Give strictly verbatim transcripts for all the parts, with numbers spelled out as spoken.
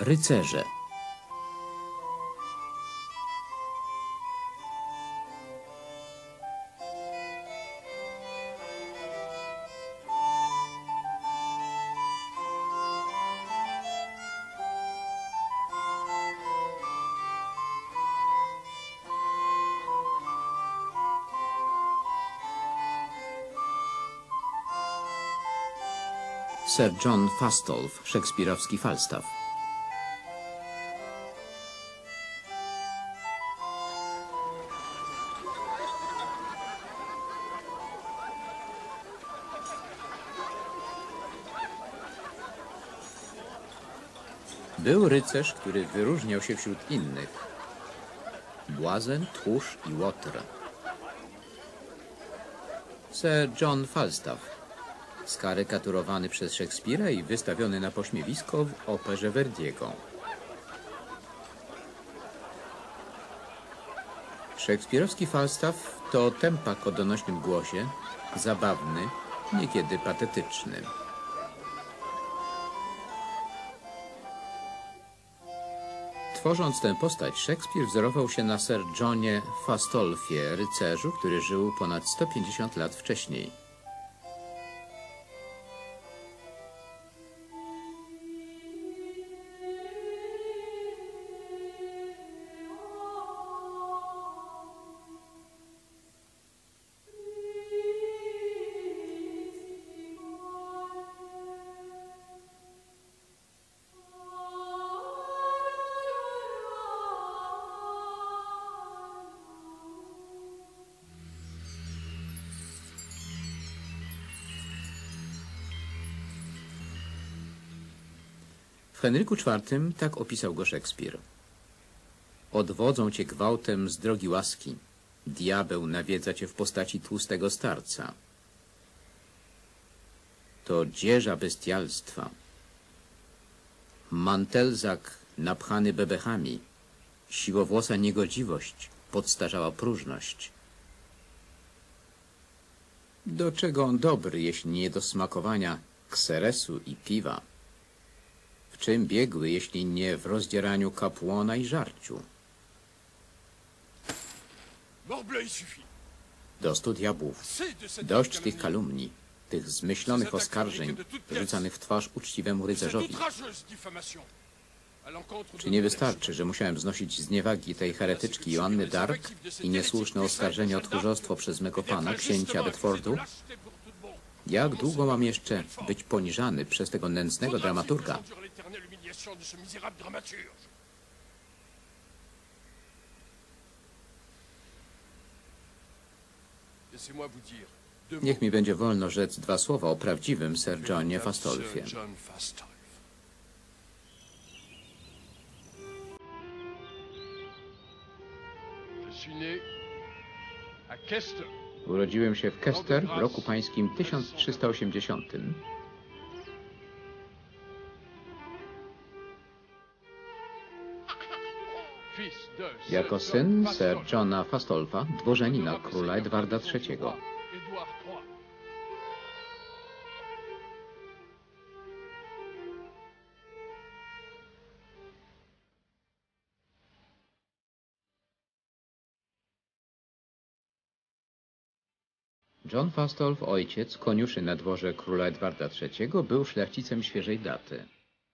Rycerze. Sir John Fastolf, szekspirowski Falstaff. Był rycerz, który wyróżniał się wśród innych. Błazen, tchórz i łotr. Sir John Falstaff, skarykaturowany przez Szekspira i wystawiony na pośmiewisko w operze Verdiego. Szekspirowski Falstaff to tempak o donośnym głosie, zabawny, niekiedy patetyczny. Tworząc tę postać, Szekspir wzorował się na Sir Johnie Fastolfie, rycerzu, który żył ponad sto pięćdziesiąt lat wcześniej. W Henryku czwartym tak opisał go Szekspir. Odwodzą cię gwałtem z drogi łaski. Diabeł nawiedza cię w postaci tłustego starca. To dzieża bestialstwa. Mantelzak napchany bebechami. Siłowłosa niegodziwość, podstarzała próżność. Do czego on dobry, jeśli nie do smakowania kseresu i piwa? W czym biegły, jeśli nie w rozdzieraniu kapłana i żarciu? Dostu diabłów. Dość tych kalumnii, tych zmyślonych oskarżeń, rzucanych w twarz uczciwemu rycerzowi. Czy nie wystarczy, że musiałem znosić zniewagi tej heretyczki Joanny Dark i niesłuszne oskarżenie o tchórzostwo przez mego pana, księcia Bedfordu? Jak długo mam jeszcze być poniżany przez tego nędznego dramaturga? Niech mi będzie wolno rzec dwa słowa o prawdziwym Sir Johnie Fastolfie. Urodziłem się w Kester w roku pańskim tysiąc trzysta osiemdziesiątym. Jako syn Sir Johna Fastolfa, dworzenina króla Edwarda trzeciego. John Fastolf, ojciec, koniuszy na dworze króla Edwarda trzeciego, był szlachcicem świeżej daty.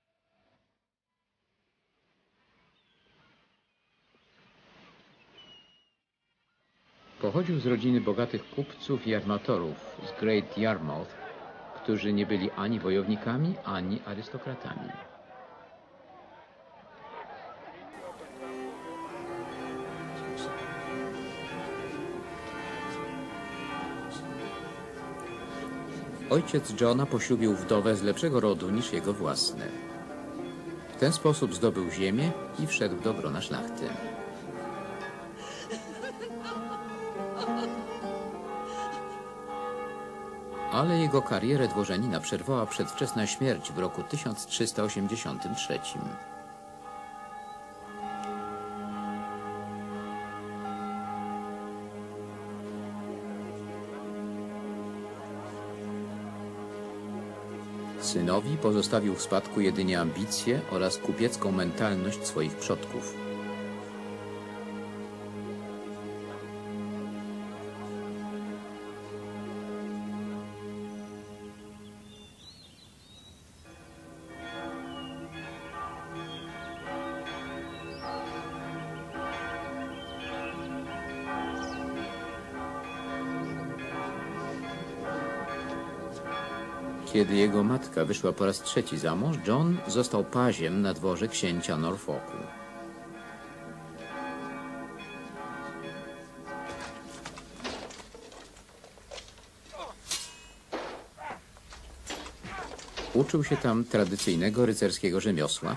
Pochodził z rodziny bogatych kupców i armatorów z Great Yarmouth, którzy nie byli ani wojownikami, ani arystokratami. Ojciec Johna poślubił wdowę z lepszego rodu niż jego własny. W ten sposób zdobył ziemię i wszedł do grona szlachty. Ale jego karierę dworzenina przerwała przedwczesna śmierć w roku tysiąc trzysta osiemdziesiątym trzecim. Synowi pozostawił w spadku jedynie ambicje oraz kupiecką mentalność swoich przodków. Kiedy jego matka wyszła po raz trzeci za mąż, John został paziem na dworze księcia Norfolku. Uczył się tam tradycyjnego rycerskiego rzemiosła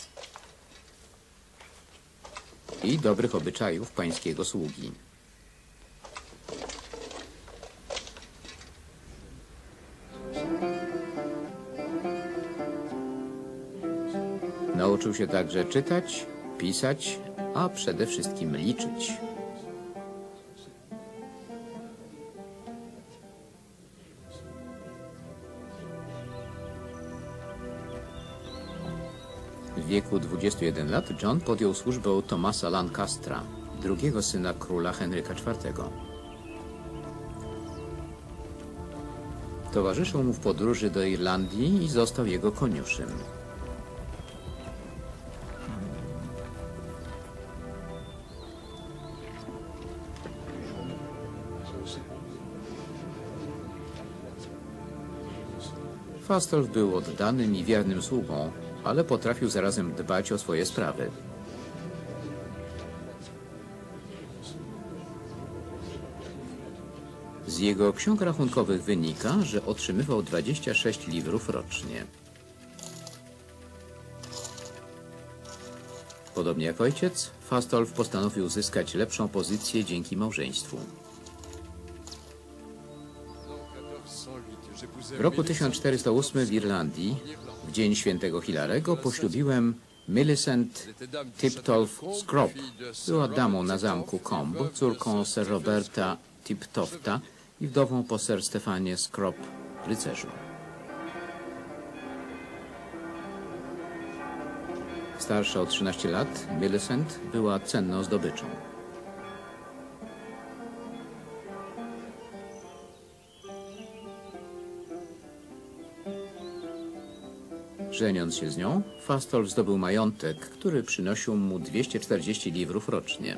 i dobrych obyczajów pańskiego sługi. Nauczył się także czytać, pisać, a przede wszystkim liczyć. W wieku dwudziestu jeden lat John podjął służbę u Thomasa Lancastra, drugiego syna króla Henryka czwartego. Towarzyszył mu w podróży do Irlandii i został jego koniuszym. Fastolf był oddanym i wiernym sługą, ale potrafił zarazem dbać o swoje sprawy. Z jego ksiąg rachunkowych wynika, że otrzymywał dwadzieścia sześć liwrów rocznie. Podobnie jak ojciec, Fastolf postanowił zyskać lepszą pozycję dzięki małżeństwu. W roku tysiąc czterysta ósmym w Irlandii, w dzień świętego Hilarego, poślubiłem Millicent Tiptoft Scrope. Była damą na zamku Combe, córką Sir Roberta Tiptofta i wdową po Sir Stefanie Scrope, rycerzu. Starsza o trzynaście lat, Millicent była cenną zdobyczą. Żeniąc się z nią, Fastolf zdobył majątek, który przynosił mu dwieście czterdzieści liwrów rocznie.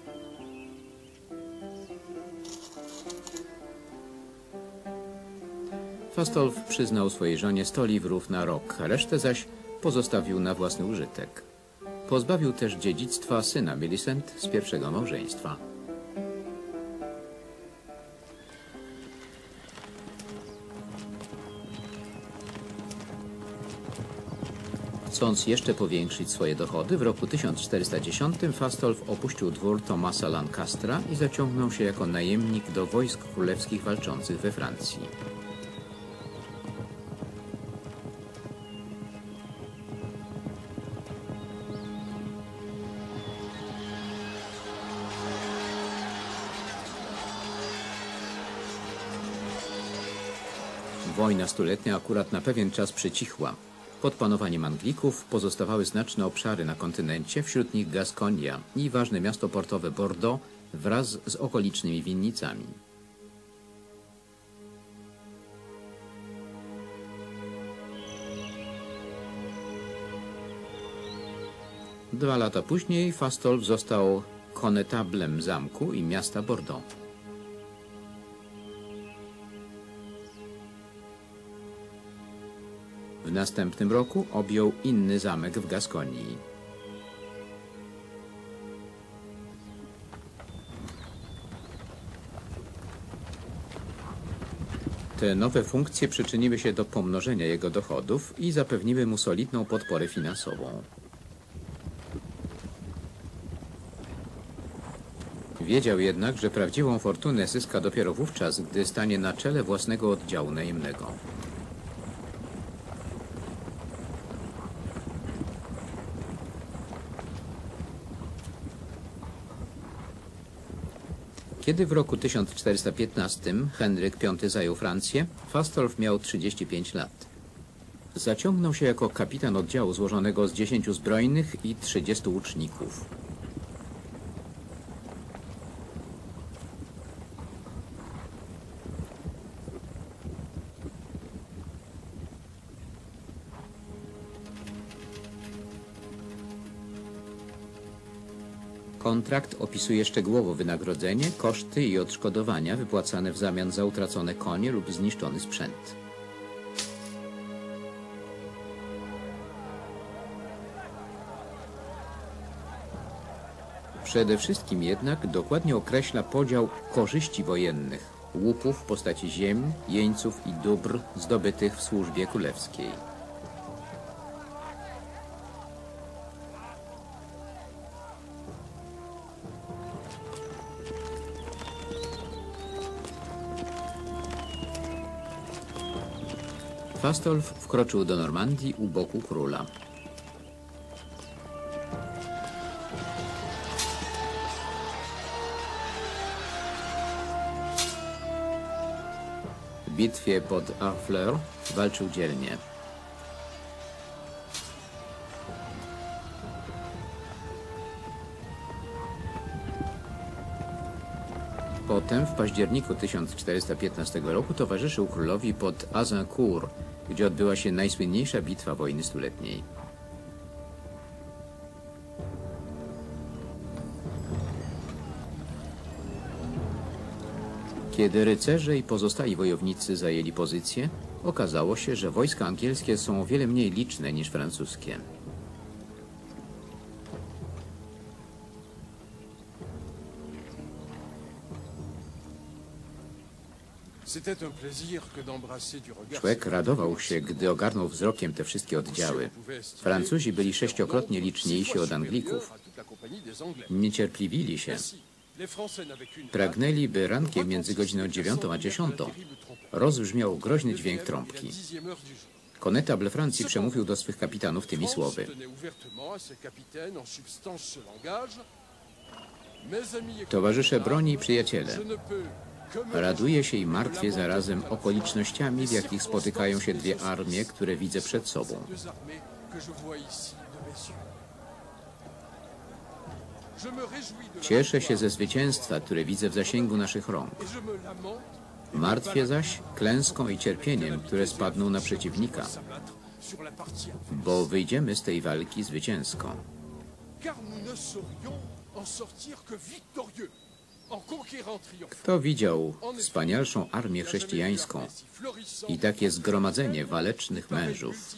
Fastolf przyznał swojej żonie sto liwrów na rok, resztę zaś pozostawił na własny użytek. Pozbawił też dziedzictwa syna Millicent z pierwszego małżeństwa. Chcąc jeszcze powiększyć swoje dochody, w roku tysiąc czterysta dziesiątym Fastolf opuścił dwór Thomasa Lancastra i zaciągnął się jako najemnik do wojsk królewskich walczących we Francji. Wojna stuletnia akurat na pewien czas przycichła. Pod panowaniem Anglików pozostawały znaczne obszary na kontynencie, wśród nich Gaskonia i ważne miasto portowe Bordeaux wraz z okolicznymi winnicami. Dwa lata później Fastolf został konetablem zamku i miasta Bordeaux. W następnym roku objął inny zamek w Gaskonii. Te nowe funkcje przyczyniły się do pomnożenia jego dochodów i zapewniły mu solidną podporę finansową. Wiedział jednak, że prawdziwą fortunę zyska dopiero wówczas, gdy stanie na czele własnego oddziału najemnego. Kiedy w roku tysiąc czterysta piętnastym Henryk piąty zajął Francję, Fastolf miał trzydzieści pięć lat. Zaciągnął się jako kapitan oddziału złożonego z dziesięciu zbrojnych i trzydziestu łuczników. Kontrakt opisuje szczegółowo wynagrodzenie, koszty i odszkodowania wypłacane w zamian za utracone konie lub zniszczony sprzęt. Przede wszystkim jednak dokładnie określa podział korzyści wojennych, łupów w postaci ziem, jeńców i dóbr zdobytych w służbie królewskiej. Fastolf wkroczył do Normandii u boku króla. W bitwie pod Harfleur walczył dzielnie. Potem w październiku tysiąc czterysta piętnastego roku towarzyszył królowi pod Azincourt, gdzie odbyła się najsłynniejsza bitwa wojny stuletniej. Kiedy rycerze i pozostali wojownicy zajęli pozycję, okazało się, że wojska angielskie są o wiele mniej liczne niż francuskie. Człowiek radował się, gdy ogarnął wzrokiem te wszystkie oddziały. Francuzi byli sześciokrotnie liczniejsi od Anglików. Niecierpliwili się. Pragnęli, by rankiem między godziną dziewiątą a dziesiątą rozbrzmiał groźny dźwięk trąbki. Konetable Francji przemówił do swych kapitanów tymi słowy: towarzysze broni i przyjaciele, raduję się i martwię zarazem okolicznościami, w jakich spotykają się dwie armie, które widzę przed sobą. Cieszę się ze zwycięstwa, które widzę w zasięgu naszych rąk. Martwię zaś klęską i cierpieniem, które spadną na przeciwnika, bo wyjdziemy z tej walki zwycięsko. Kto widział wspanialszą armię chrześcijańską i takie zgromadzenie walecznych mężów?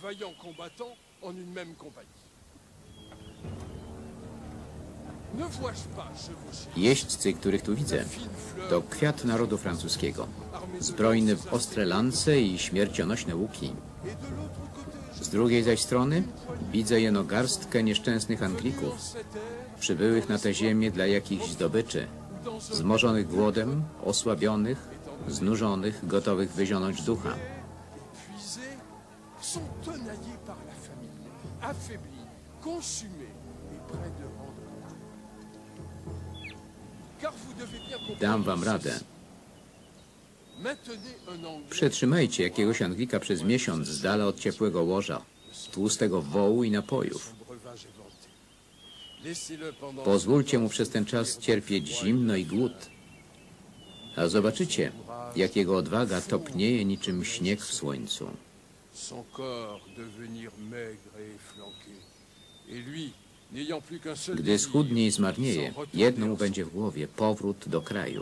Jeźdźcy, których tu widzę, to kwiat narodu francuskiego. Zbrojny w ostre lance i śmiercionośne łuki. Z drugiej zaś strony widzę jeno garstkę nieszczęsnych Anglików, przybyłych na tę ziemię dla jakichś zdobyczy, zmożonych głodem, osłabionych, znużonych, gotowych wyzionąć ducha. Dam wam radę. Przetrzymajcie jakiegoś Anglika przez miesiąc z dala od ciepłego łoża, tłustego wołu i napojów. Pozwólcie mu przez ten czas cierpieć zimno i głód. A zobaczycie, jak jego odwaga topnieje niczym śnieg w słońcu. Gdy schudnie i zmarnieje, jedno mu będzie w głowie: powrót do kraju.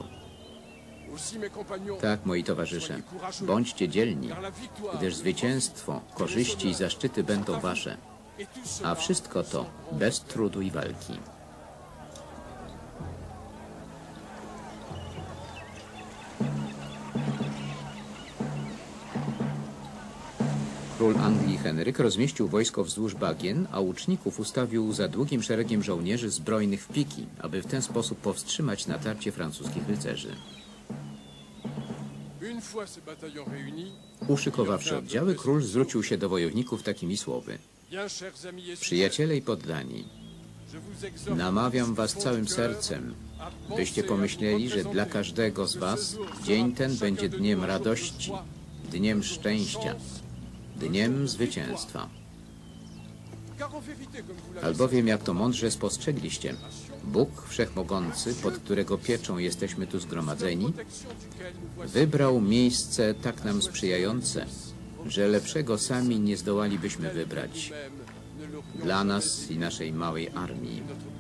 Tak, moi towarzysze, bądźcie dzielni, gdyż zwycięstwo, korzyści i zaszczyty będą wasze, a wszystko to bez trudu i walki. Król Anglii Henryk rozmieścił wojsko wzdłuż bagien, a łuczników ustawił za długim szeregiem żołnierzy zbrojnych w piki, aby w ten sposób powstrzymać natarcie francuskich rycerzy. Uszykowawszy oddziały, król zwrócił się do wojowników takimi słowy: przyjaciele i poddani, namawiam was całym sercem, byście pomyśleli, że dla każdego z was dzień ten będzie dniem radości, dniem szczęścia. dniem zwycięstwa. Albowiem, jak to mądrze spostrzegliście, Bóg Wszechmogący, pod którego pieczą jesteśmy tu zgromadzeni, wybrał miejsce tak nam sprzyjające, że lepszego sami nie zdołalibyśmy wybrać dla nas i naszej małej armii.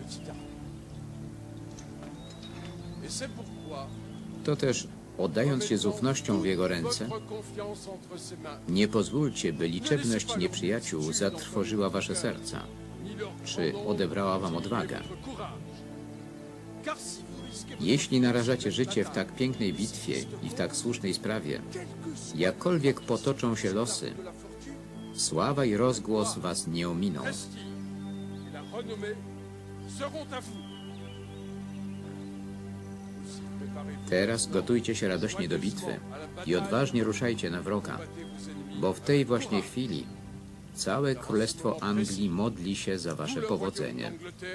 To też, oddając się z ufnością w Jego ręce, nie pozwólcie, by liczebność nieprzyjaciół zatrwożyła wasze serca, czy odebrała wam odwagę. Jeśli narażacie życie w tak pięknej bitwie i w tak słusznej sprawie, jakkolwiek potoczą się losy, sława i rozgłos was nie ominą. Teraz gotujcie się radośnie do bitwy i odważnie ruszajcie na wroga, bo w tej właśnie chwili całe Królestwo Anglii modli się za wasze powodzenie.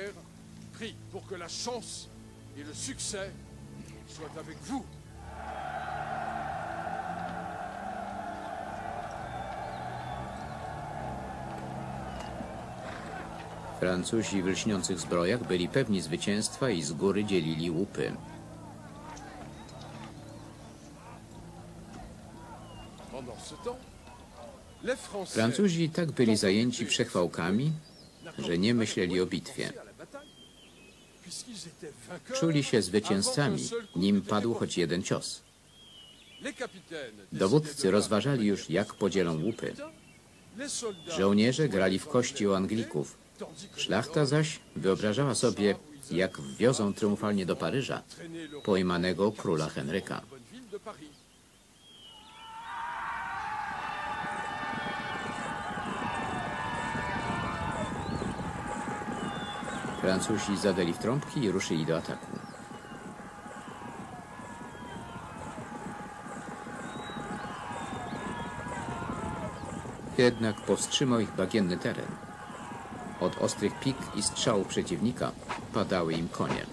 Francuzi w lśniących zbrojach byli pewni zwycięstwa i z góry dzielili łupy. Francuzi tak byli zajęci przechwałkami, że nie myśleli o bitwie. Czuli się zwycięzcami, nim padł choć jeden cios. Dowódcy rozważali już, jak podzielą łupy. Żołnierze grali w kości u Anglików. Szlachta zaś wyobrażała sobie, jak wwiozą triumfalnie do Paryża pojmanego króla Henryka. Francuzi zadali w trąbki i ruszyli do ataku. Jednak powstrzymał ich bagienny teren. Od ostrych pik i strzałów przeciwnika padały im konie.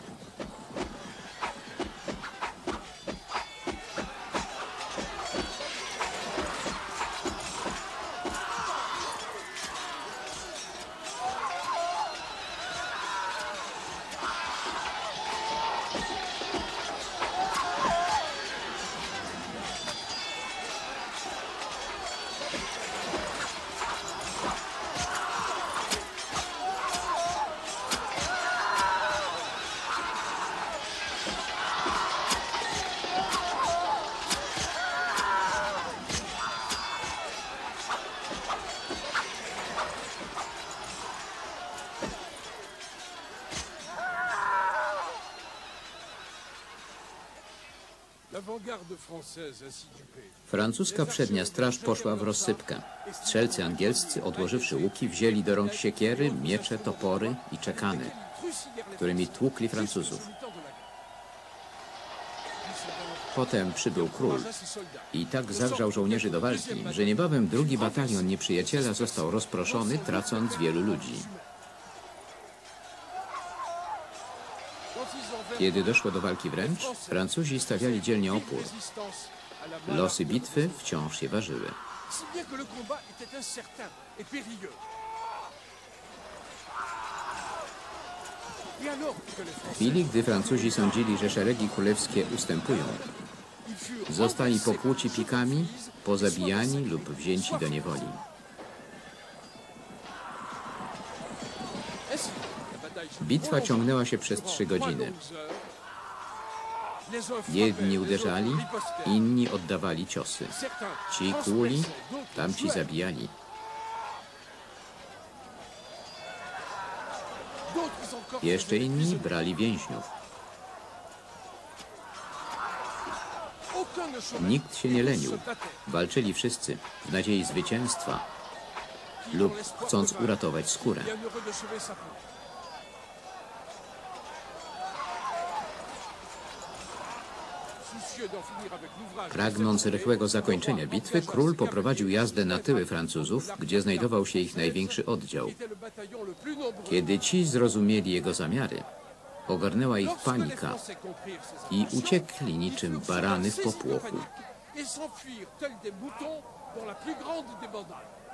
Francuska przednia straż poszła w rozsypkę. Strzelcy angielscy, odłożywszy łuki, wzięli do rąk siekiery, miecze, topory i czekany, którymi tłukli Francuzów. Potem przybył król i tak zagrzał żołnierzy do walki, że niebawem drugi batalion nieprzyjaciela został rozproszony, tracąc wielu ludzi. Kiedy doszło do walki wręcz, Francuzi stawiali dzielnie opór. Losy bitwy wciąż się ważyły. W chwili, gdy Francuzi sądzili, że szeregi królewskie ustępują, zostali pokłuci pikami, pozabijani lub wzięci do niewoli. Bitwa ciągnęła się przez trzy godziny. Jedni uderzali, inni oddawali ciosy. Ci kłuli, tamci zabijali. Jeszcze inni brali więźniów. Nikt się nie lenił. Walczyli wszyscy w nadziei zwycięstwa lub chcąc uratować skórę. Pragnąc rychłego zakończenia bitwy, król poprowadził jazdę na tyły Francuzów, gdzie znajdował się ich największy oddział. Kiedy ci zrozumieli jego zamiary, ogarnęła ich panika i uciekli niczym barany w popłochu.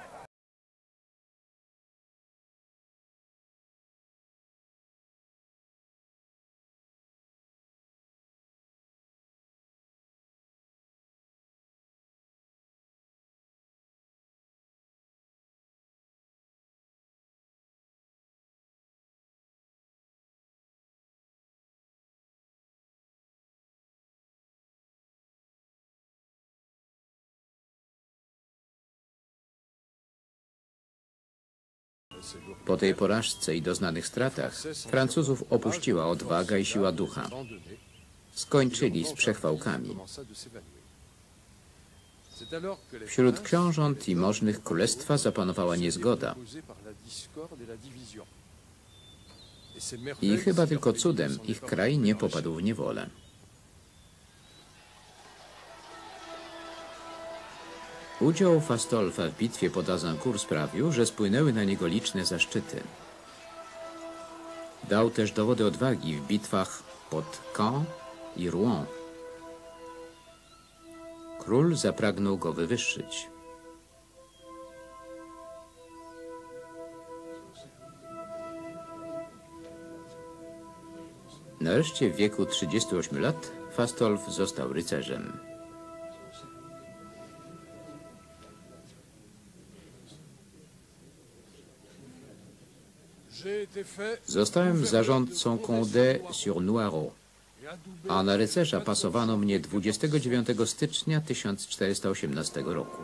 Po tej porażce i doznanych stratach Francuzów opuściła odwaga i siła ducha. Skończyli z przechwałkami. Wśród książąt i możnych królestwa zapanowała niezgoda. I chyba tylko cudem ich kraj nie popadł w niewolę. Udział Fastolfa w bitwie pod Azincourt sprawił, że spłynęły na niego liczne zaszczyty. Dał też dowody odwagi w bitwach pod Caen i Rouen. Król zapragnął go wywyższyć. Nareszcie w wieku trzydziestu ośmiu lat Fastolf został rycerzem. Zostałem zarządcą Condé-sur-Noireau, a na rycerza pasowano mnie dwudziestego dziewiątego stycznia tysiąc czterysta osiemnastego roku.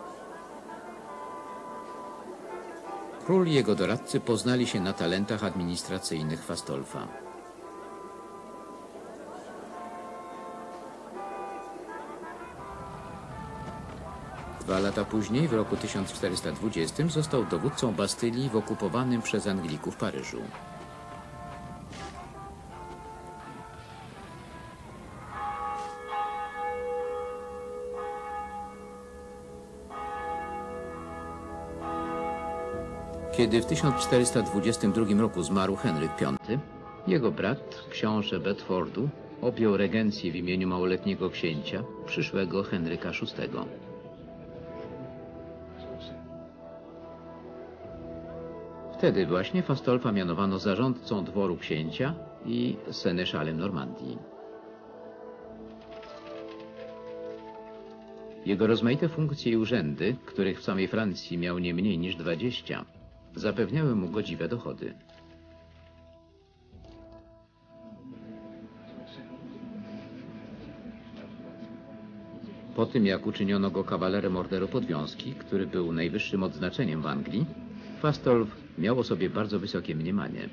Król i jego doradcy poznali się na talentach administracyjnych Fastolfa. Dwa lata później, w roku tysiąc czterysta dwudziestym, został dowódcą Bastylii w okupowanym przez Anglików Paryżu. Kiedy w tysiąc czterysta dwudziestym drugim roku zmarł Henryk piąty, jego brat, książę Bedfordu, objął regencję w imieniu małoletniego księcia, przyszłego Henryka szóstego. Wtedy właśnie Fastolfa mianowano zarządcą dworu księcia i seneszalem Normandii. Jego rozmaite funkcje i urzędy, których w samej Francji miał nie mniej niż dwadzieścia, zapewniały mu godziwe dochody. Po tym, jak uczyniono go kawalerem Orderu Podwiązki, który był najwyższym odznaczeniem w Anglii, Fastolf miał o sobie bardzo wysokie mniemanie.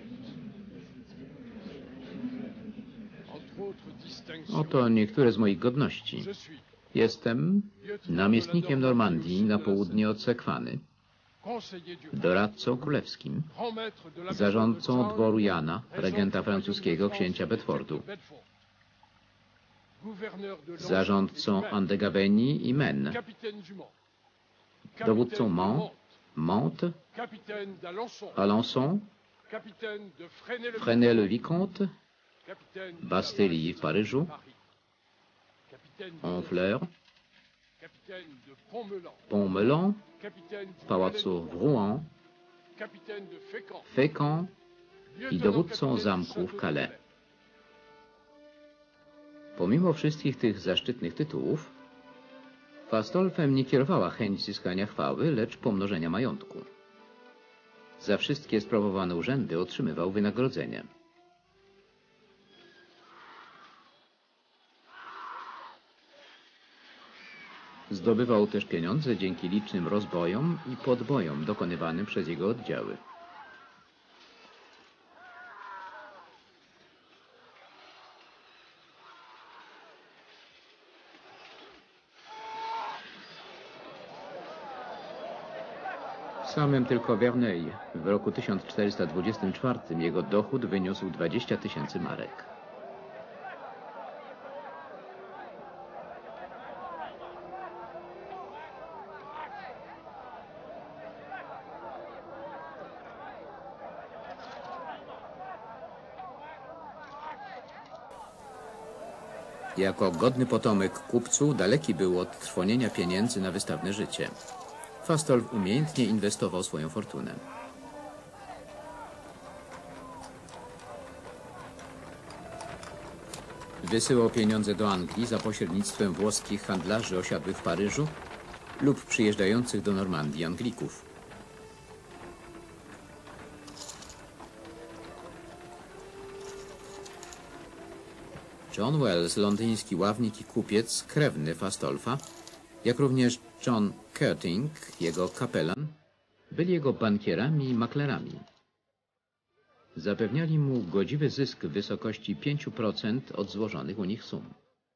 Oto niektóre z moich godności. Jestem namiestnikiem Normandii na południe od Sekwany, doradcą królewskim, zarządcą dworu Jana, regenta francuskiego księcia Bedfordu, zarządcą Andegawenii i Maine, dowódcą Mans, Mantes, Alençon, Fresnay-le-Vicomte, Bastylii w Paryżu, Honfleur, Pont-Melan, pałacu w Rouen, Fécamp i dowódcą zamku w Calais. Pomimo wszystkich tych zaszczytnych tytułów, Fastolfem nie kierowała chęć zyskania chwały, lecz pomnożenia majątku. Za wszystkie sprawowane urzędy otrzymywał wynagrodzenie. Zdobywał też pieniądze dzięki licznym rozbojom i podbojom dokonywanym przez jego oddziały. W samym tylko Verneuil w roku tysiąc czterysta dwudziestym czwartym jego dochód wyniósł dwadzieścia tysięcy marek. Jako godny potomek kupcu daleki był od trwonienia pieniędzy na wystawne życie. Fastolf umiejętnie inwestował swoją fortunę. Wysyłał pieniądze do Anglii za pośrednictwem włoskich handlarzy osiadłych w Paryżu lub przyjeżdżających do Normandii Anglików. John Wells, londyński ławnik i kupiec, krewny Fastolfa, jak również John Curting, jego kapelan, Byli jego bankierami i maklerami. Zapewniali mu godziwy zysk w wysokości pięć procent od złożonych u nich sum.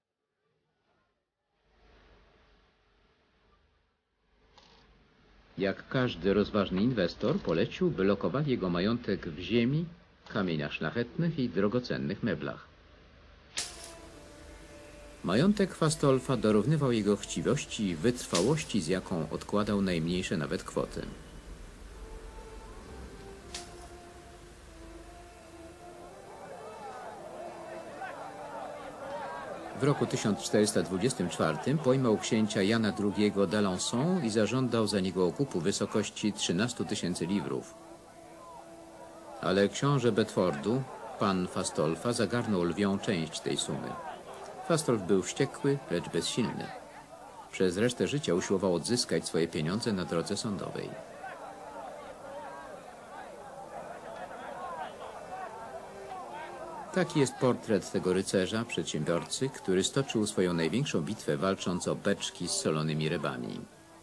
Jak każdy rozważny inwestor polecił, by lokowali jego majątek w ziemi, kamieniach szlachetnych i drogocennych meblach. Majątek Fastolfa dorównywał jego chciwości i wytrwałości, z jaką odkładał najmniejsze nawet kwoty. W roku tysiąc czterysta dwudziestym czwartym pojmał księcia Jana drugiego d'Alençon i zażądał za niego okupu w wysokości trzynastu tysięcy liwrów. Ale książę Bedfordu, pan Fastolfa, zagarnął lwią część tej sumy. Fastolf był wściekły, lecz bezsilny. Przez resztę życia usiłował odzyskać swoje pieniądze na drodze sądowej. Taki jest portret tego rycerza, przedsiębiorcy, który stoczył swoją największą bitwę, walcząc o beczki z solonymi rybami.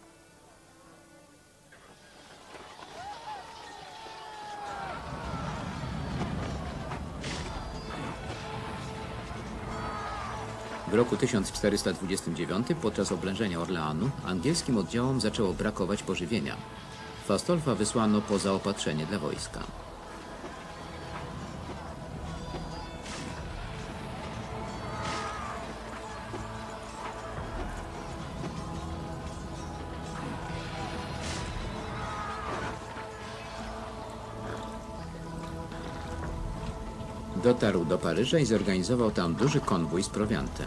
W roku tysiąc czterysta dwudziestym dziewiątym, podczas oblężenia Orleanu, angielskim oddziałom zaczęło brakować pożywienia. Fastolfa wysłano po zaopatrzenie dla wojska. Dotarł do Paryża i zorganizował tam duży konwój z prowiantem.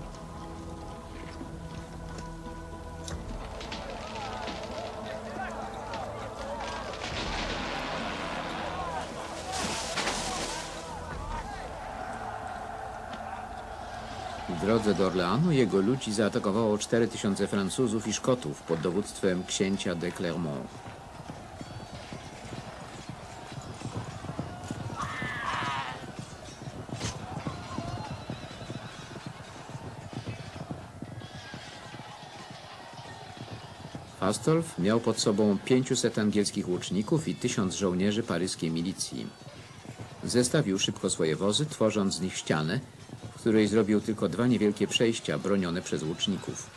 W drodze do Orleanu jego ludzi zaatakowało cztery tysiące Francuzów i Szkotów pod dowództwem księcia de Clermont. Fastolf miał pod sobą pięciuset angielskich łuczników i tysiąc żołnierzy paryskiej milicji. Zestawił szybko swoje wozy, tworząc z nich ścianę, w której zrobił tylko dwa niewielkie przejścia bronione przez łuczników.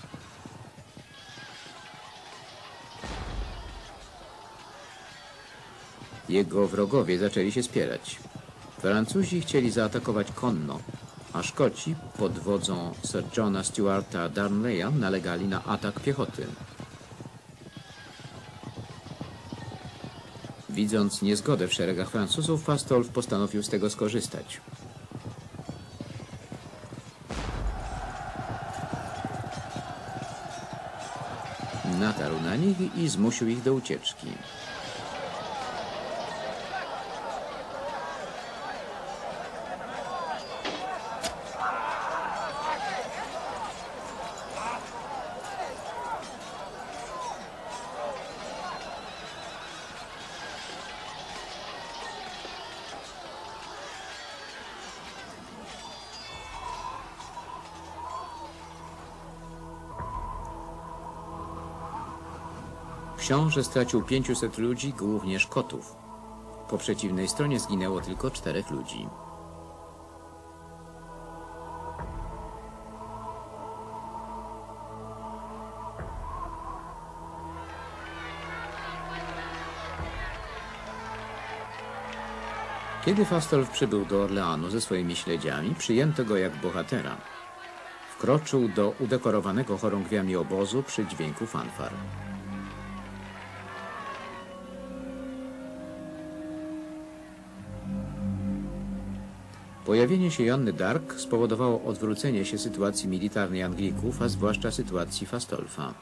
Jego wrogowie zaczęli się spierać. Francuzi chcieli zaatakować konno, a Szkoci pod wodzą Sir Johna Stuarta Darnleya nalegali na atak piechoty. Widząc niezgodę w szeregach Francuzów, Fastolf postanowił z tego skorzystać. Natarł na nich i zmusił ich do ucieczki. Książę stracił pięciuset ludzi, głównie Szkotów. Po przeciwnej stronie zginęło tylko czterech ludzi. Kiedy Fastolf przybył do Orleanu ze swoimi śledziami, przyjęto go jak bohatera. Wkroczył do udekorowanego chorągwiami obozu przy dźwięku fanfar. Pojawienie się Joanny d'Arc spowodowało odwrócenie się sytuacji militarnej Anglików, a zwłaszcza sytuacji Fastolfa.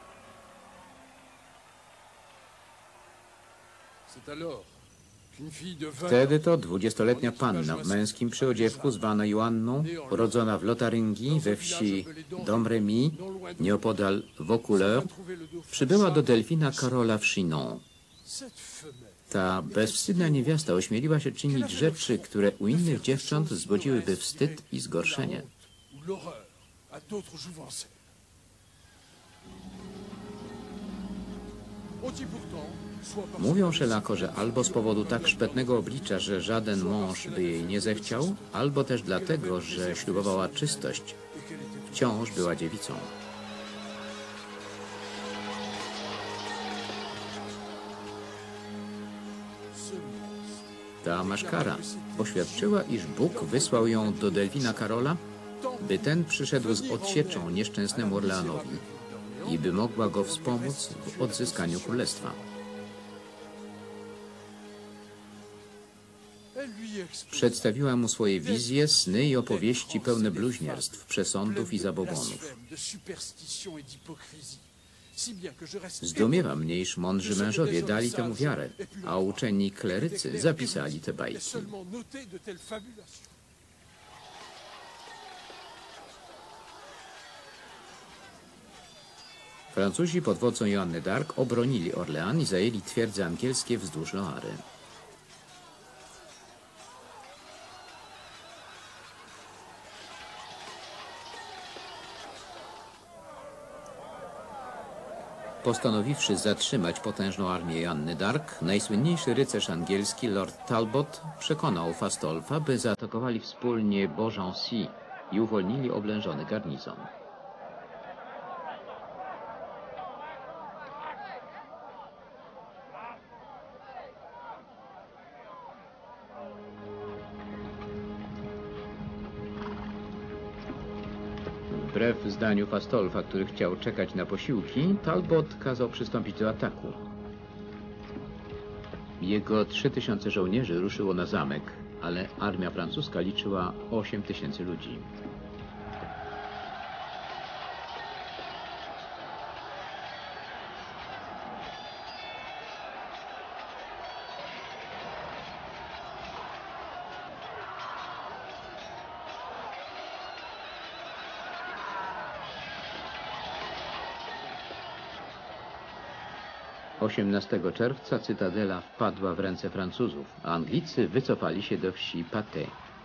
Wtedy to dwudziestoletnia panna w męskim przyodziewku zwana Joanną, urodzona w Lotaryngii we wsi Domremy, nieopodal Vaucouleurs, przybyła do Delfina Karola w Chinon. Ta bezwstydna niewiasta ośmieliła się czynić rzeczy, które u innych dziewcząt wzbudziłyby wstyd i zgorszenie. Mówią wszelako, że albo z powodu tak szpetnego oblicza, że żaden mąż by jej nie zechciał, albo też dlatego, że ślubowała czystość, wciąż była dziewicą. Ta maszkara oświadczyła, iż Bóg wysłał ją do Delwina Karola, by ten przyszedł z odsieczą nieszczęsnemu Orleanowi i by mogła go wspomóc w odzyskaniu królestwa. Przedstawiła mu swoje wizje, sny i opowieści pełne bluźnierstw, przesądów i zabobonów. Zdumiewa mnie, iż mądrzy mężowie dali temu wiarę, a uczeni klerycy zapisali te bajki. Francuzi pod wodzą Joanny d'Arc obronili Orlean i zajęli twierdze angielskie wzdłuż Loary. Postanowiwszy zatrzymać potężną armię Joanny d'Arc, najsłynniejszy rycerz angielski Lord Talbot przekonał Fastolfa, by zaatakowali wspólnie Beaugency i uwolnili oblężony garnizon. Wbrew zdaniu Fastolfa, który chciał czekać na posiłki, Talbot kazał przystąpić do ataku. Jego trzy tysiące żołnierzy ruszyło na zamek, ale armia francuska liczyła osiem tysięcy ludzi. osiemnastego czerwca cytadela wpadła w ręce Francuzów, a Anglicy wycofali się do wsi Patay.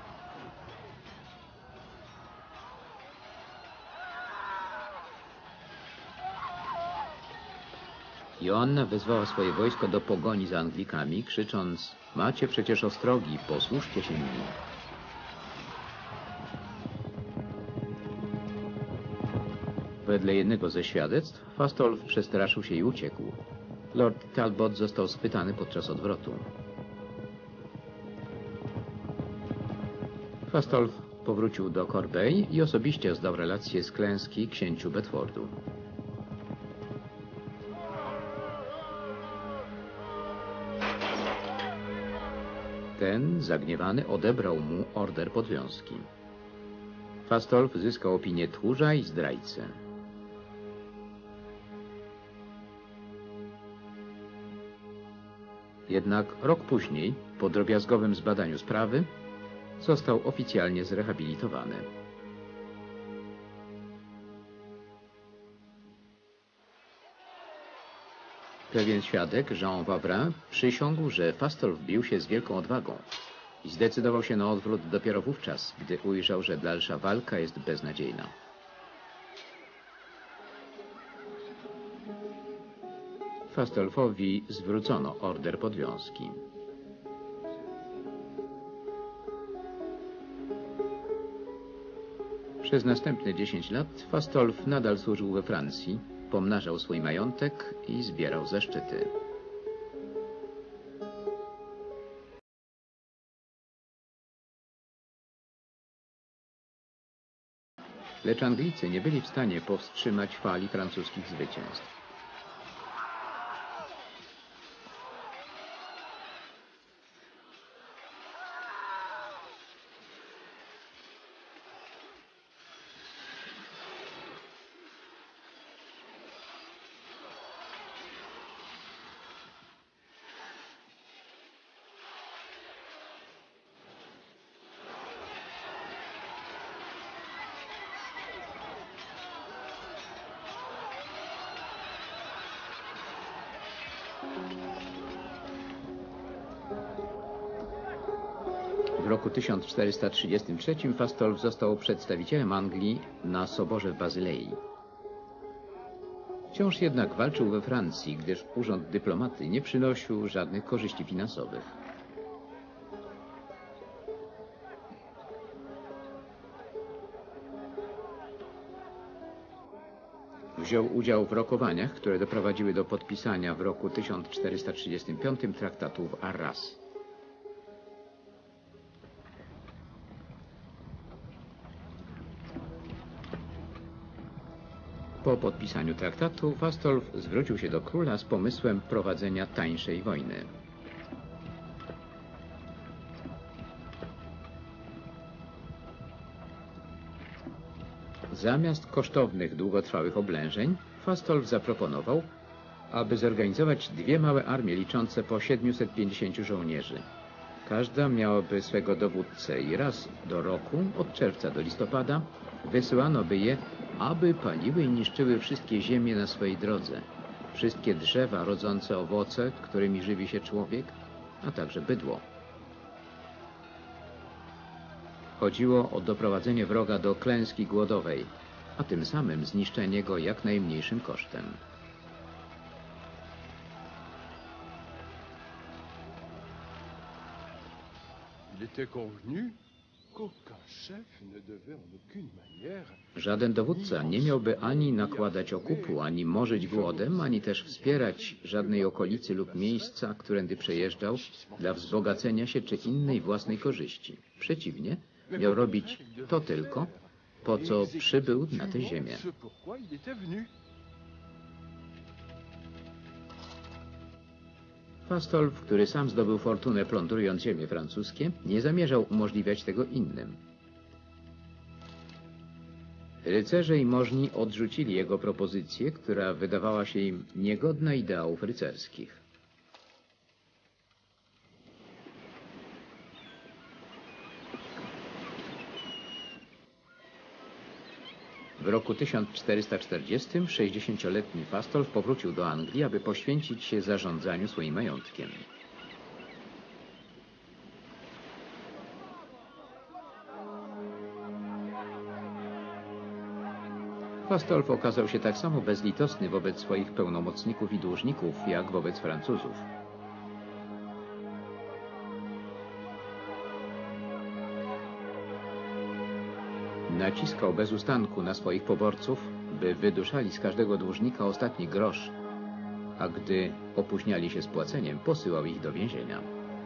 Joanna wezwała swoje wojsko do pogoni za Anglikami, krzycząc: macie przecież ostrogi, posłuszcie się mi. Wedle jednego ze świadectw Fastolf przestraszył się i uciekł. Lord Talbot został schwytany podczas odwrotu. Fastolf powrócił do Corbeil i osobiście zdał relację z klęski księciu Bedfordu. Ten, zagniewany, odebrał mu order podwiązki. Fastolf zyskał opinię tchórza i zdrajcę. Jednak rok później, po drobiazgowym zbadaniu sprawy, został oficjalnie zrehabilitowany. Pewien świadek, Jean Wavrin, przysiągł, że Fastolf bił się z wielką odwagą i zdecydował się na odwrót dopiero wówczas, gdy ujrzał, że dalsza walka jest beznadziejna. Fastolfowi zwrócono order podwiązki. Przez następne dziesięć lat Fastolf nadal służył we Francji, pomnażał swój majątek i zbierał zaszczyty. Lecz Anglicy nie byli w stanie powstrzymać fali francuskich zwycięstw. W roku tysiąc czterysta trzydziestym trzecim Fastolf został przedstawicielem Anglii na soborze w Bazylei. Wciąż jednak walczył we Francji, gdyż urząd dyplomaty nie przynosił żadnych korzyści finansowych. Wziął udział w rokowaniach, które doprowadziły do podpisania w roku tysiąc czterysta trzydziestym piątym traktatu w Arras. Po podpisaniu traktatu Fastolf zwrócił się do króla z pomysłem prowadzenia tańszej wojny. Zamiast kosztownych, długotrwałych oblężeń, Fastolf zaproponował, aby zorganizować dwie małe armie liczące po siedmiuset pięćdziesięciu żołnierzy. Każda miałaby swego dowódcę i raz do roku, od czerwca do listopada, wysyłano by je, aby paliły i niszczyły wszystkie ziemie na swojej drodze, wszystkie drzewa rodzące owoce, którymi żywi się człowiek, a także bydło. Chodziło o doprowadzenie wroga do klęski głodowej, a tym samym zniszczenie go jak najmniejszym kosztem. Żaden dowódca nie miałby ani nakładać okupu, ani morzyć głodem, ani też wspierać żadnej okolicy lub miejsca, którędy przejeżdżał, dla wzbogacenia się czy innej własnej korzyści. Przeciwnie, miał robić to tylko, po co przybył na tę ziemię. Fastolf, który sam zdobył fortunę plądrując ziemie francuskie, nie zamierzał umożliwiać tego innym. Rycerze i możni odrzucili jego propozycję, która wydawała się im niegodna ideałów rycerskich. W roku tysiąc czterysta czterdziestym sześćdziesięcioletni Fastolf powrócił do Anglii, aby poświęcić się zarządzaniu swoim majątkiem. Fastolf okazał się tak samo bezlitosny wobec swoich pełnomocników i dłużników, jak wobec Francuzów. Naciskał bez ustanku na swoich poborców, by wyduszali z każdego dłużnika ostatni grosz, a gdy opóźniali się z płaceniem, posyłał ich do więzienia.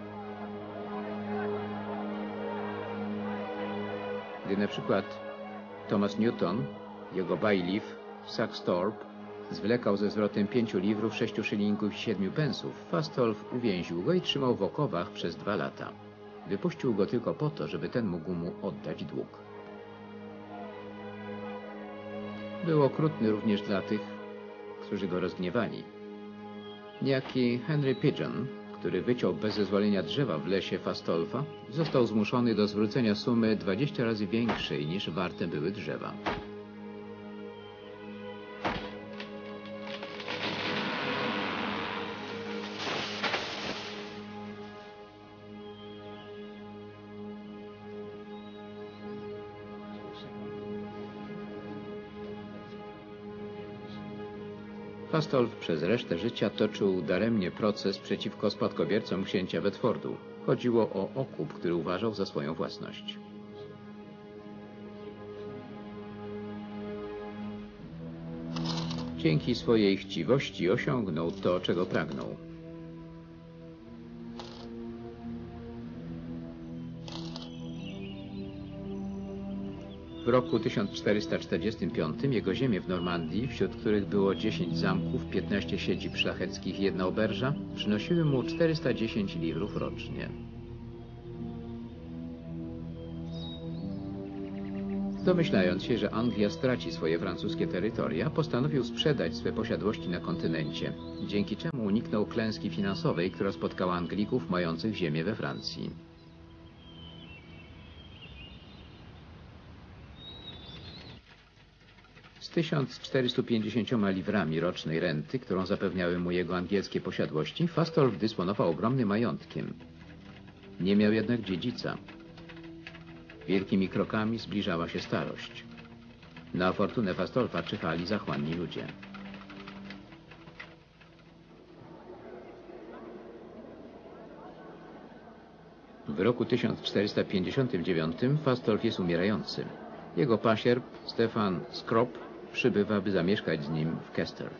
Gdy na przykład Thomas Newton, jego bailiff w Saxthorpe, zwlekał ze zwrotem pięciu liwrów, sześciu szylingów i siedmiu pensów, Fastolf uwięził go i trzymał w okowach przez dwa lata. Wypuścił go tylko po to, żeby ten mógł mu oddać dług. Był okrutny również dla tych, którzy go rozgniewali. Niejaki Henry Pigeon, który wyciął bez zezwolenia drzewa w lesie Fastolfa, został zmuszony do zwrócenia sumy dwadzieścia razy większej, niż warte były drzewa. Fastolf przez resztę życia toczył daremnie proces przeciwko spadkobiercom księcia Bedfordu. Chodziło o okup, który uważał za swoją własność. Dzięki swojej chciwości osiągnął to, czego pragnął. W roku tysiąc czterysta czterdziestym piątym jego ziemie w Normandii, wśród których było dziesięć zamków, piętnaście siedzib szlacheckich i jedna oberża, przynosiły mu czterysta dziesięć liwrów rocznie. Domyślając się, że Anglia straci swoje francuskie terytoria, postanowił sprzedać swe posiadłości na kontynencie, dzięki czemu uniknął klęski finansowej, która spotkała Anglików mających ziemię we Francji. Z tysiąc czterystu pięćdziesięcioma liwrami rocznej renty, którą zapewniały mu jego angielskie posiadłości, Fastolf dysponował ogromnym majątkiem. Nie miał jednak dziedzica. Wielkimi krokami zbliżała się starość. Na fortunę Fastolfa czyhali zachłanni ludzie. W roku tysiąc czterysta pięćdziesiątym dziewiątym Fastolf jest umierający. Jego pasierb, Stefan Skrop, przybywa, by zamieszkać z nim w Kester.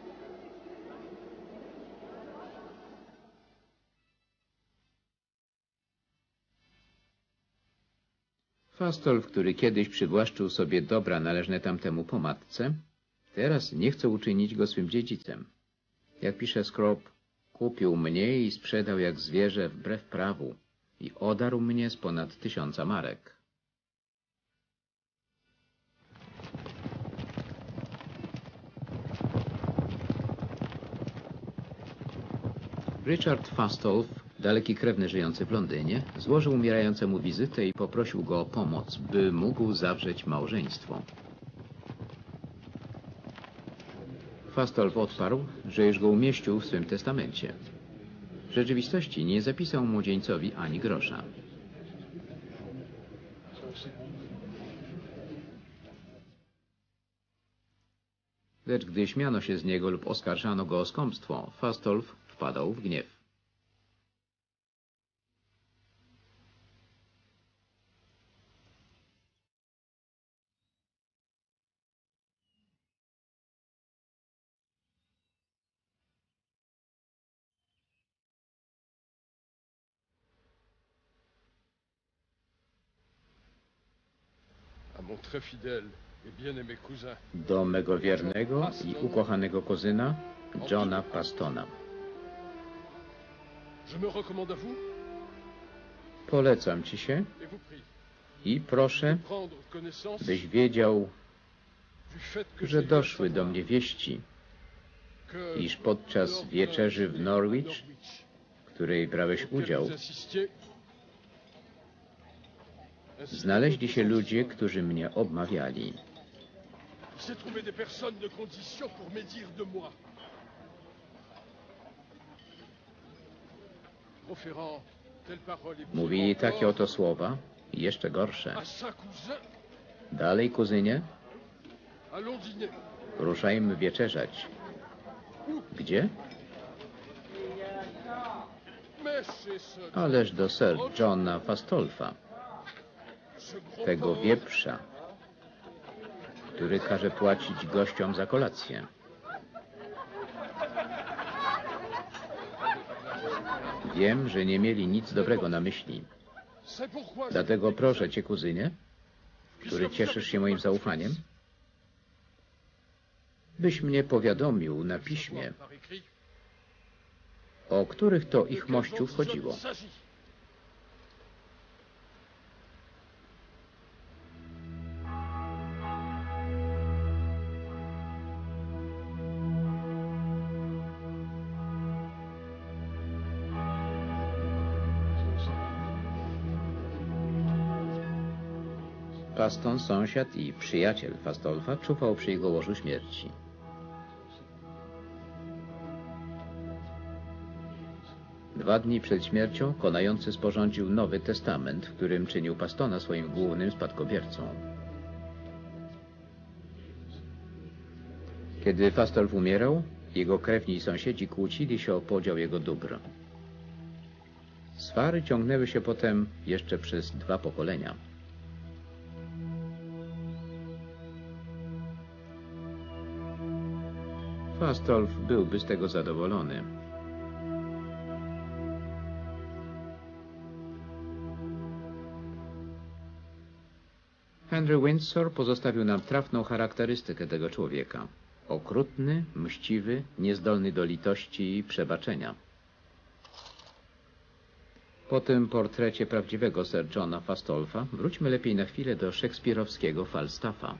Fastolf, który kiedyś przywłaszczył sobie dobra należne tamtemu po matce, teraz nie chce uczynić go swym dziedzicem. Jak pisze Skrop, kupił mnie i sprzedał jak zwierzę wbrew prawu i odarł mnie z ponad tysiąca marek. Richard Fastolf, daleki krewny żyjący w Londynie, złożył umierającemu wizytę i poprosił go o pomoc, by mógł zawrzeć małżeństwo. Fastolf odparł, że już go umieścił w swym testamencie. W rzeczywistości nie zapisał młodzieńcowi ani grosza. Lecz gdy śmiano się z niego lub oskarżano go o skąpstwo, Fastolf wpadał w gniew. Do mego wiernego i ukochanego kuzyna, Johna Pastona. Polecam ci się i proszę, byś wiedział, że doszły do mnie wieści, iż podczas wieczerzy w Norwich, w której brałeś udział, znaleźli się ludzie, którzy mnie obmawiali. Mówili takie oto słowa i jeszcze gorsze. Dalej, kuzynie, ruszajmy wieczerzać. Gdzie? Ależ do Sir Johna Fastolfa, tego wieprza, który każe płacić gościom za kolację. Wiem, że nie mieli nic dobrego na myśli. Dlatego proszę cię, kuzynie, który cieszysz się moim zaufaniem, byś mnie powiadomił na piśmie, o których to ich mościów chodziło. Paston, sąsiad i przyjaciel Fastolfa, czuwał przy jego łożu śmierci. Dwa dni przed śmiercią konający sporządził nowy testament, w którym czynił Pastona swoim głównym spadkobiercą. Kiedy Fastolf umierał, jego krewni i sąsiedzi kłócili się o podział jego dóbr. Swary ciągnęły się potem jeszcze przez dwa pokolenia. Fastolf byłby z tego zadowolony. Henry Windsor pozostawił nam trafną charakterystykę tego człowieka. Okrutny, mściwy, niezdolny do litości i przebaczenia. Po tym portrecie prawdziwego Sir Johna Fastolfa wróćmy lepiej na chwilę do szekspirowskiego Falstaffa.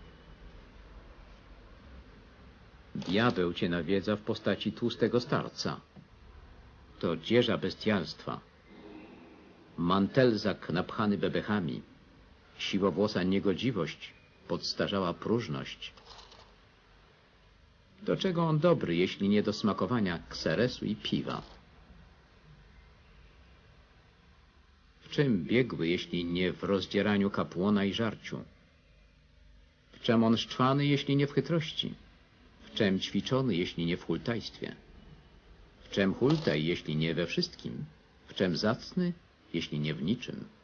Diabeł cię nawiedza w postaci tłustego starca. To dzieża bestialstwa. Mantelzak napchany bebechami. Siwowłosa niegodziwość, podstarzała próżność. Do czego on dobry, jeśli nie do smakowania kseresu i piwa? W czym biegły, jeśli nie w rozdzieraniu kapłana i żarciu? W czem on szczwany, jeśli nie w chytrości? W czem ćwiczony, jeśli nie w hultajstwie? W czem hultaj, jeśli nie we wszystkim? W czem zacny, jeśli nie w niczym.